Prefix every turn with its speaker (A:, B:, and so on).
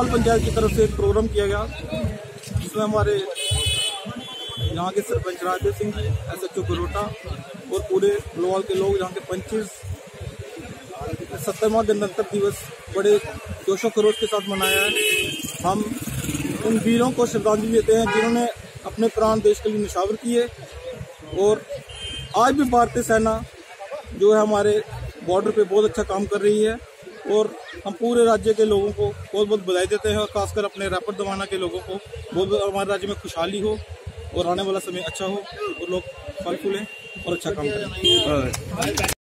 A: भलवाल पंचायत की तरफ से एक प्रोग्राम किया गया, जिसमें हमारे यहाँ के सरपंच रायपुर सिंह, SH घरोटा और पूरे भलवाल के लोग, यहाँ के पंचेस 70वां गणतंत्र दिवस बड़े जोशो खरोश के साथ मनाया है। हम उन वीरों को श्रद्धांजलि देते हैं जिन्होंने अपने प्राण देश के लिए निछावर किए, और आज भी भारतीय सेना जो है हमारे बॉर्डर पे बहुत अच्छा काम कर रही है, और हम पूरे राज्य के लोगों को बहुत बहुत बधाई देते हैं, और खासकर अपने रायपुर दमाना के लोगों को बहुत हमारे राज्य में खुशहाली हो और आने वाला समय अच्छा हो और लोग फल फूलें और अच्छा काम करें।